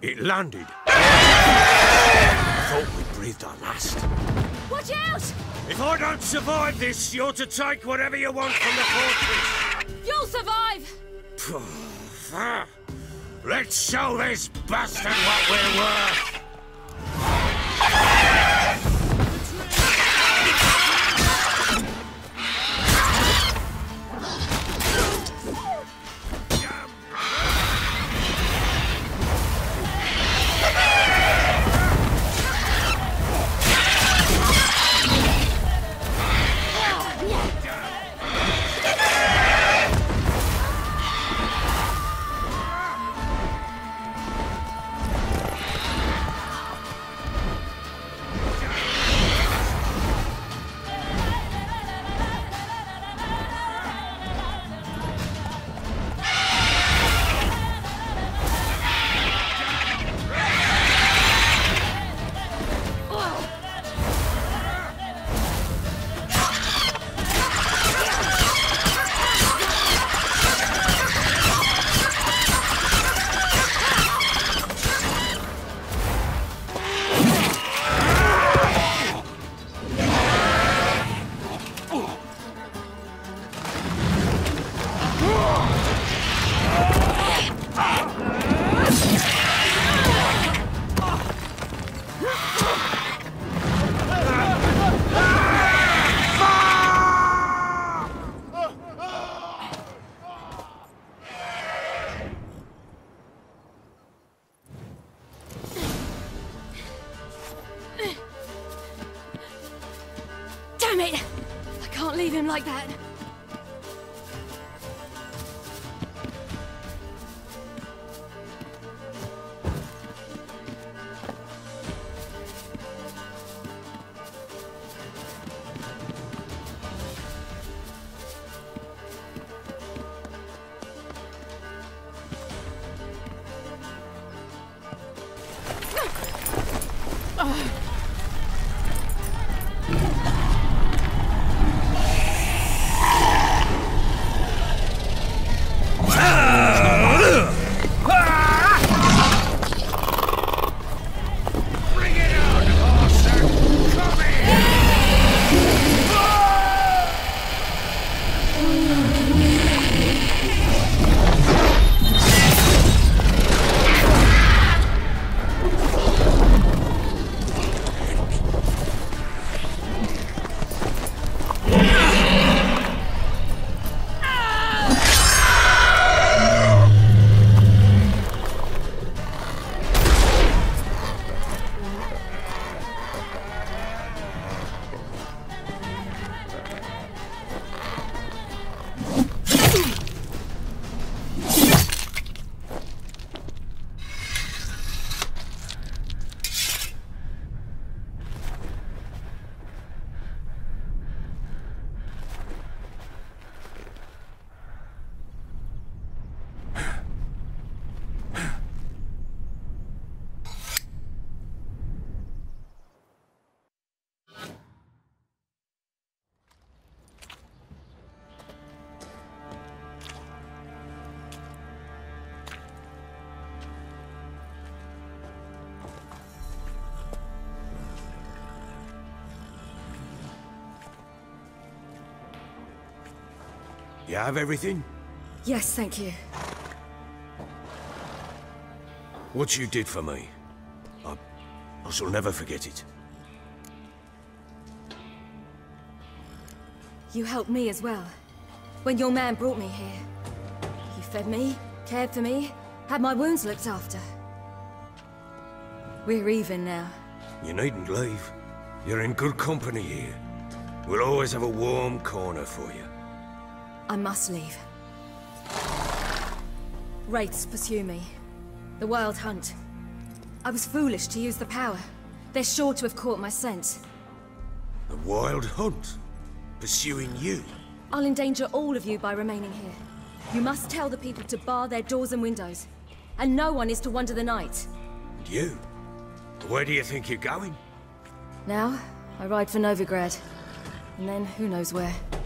It landed. I thought we breathed our last. Watch out! If I don't survive this, you're to take whatever you want from the fortress. You'll survive! Let's show this bastard what we're worth. Damn it! I can't leave him like that. You have everything? Yes, thank you. What you did for me, I shall never forget it. You helped me as well. When your man brought me here. You fed me, cared for me, had my wounds looked after. We're even now. You needn't leave. You're in good company here. We'll always have a warm corner for you. I must leave. Wraiths pursue me. The Wild Hunt. I was foolish to use the power. They're sure to have caught my scent. The Wild Hunt? Pursuing you? I'll endanger all of you by remaining here. You must tell the people to bar their doors and windows. And no one is to wander the night. And you? Where do you think you're going? Now, I ride for Novigrad. And then, who knows where.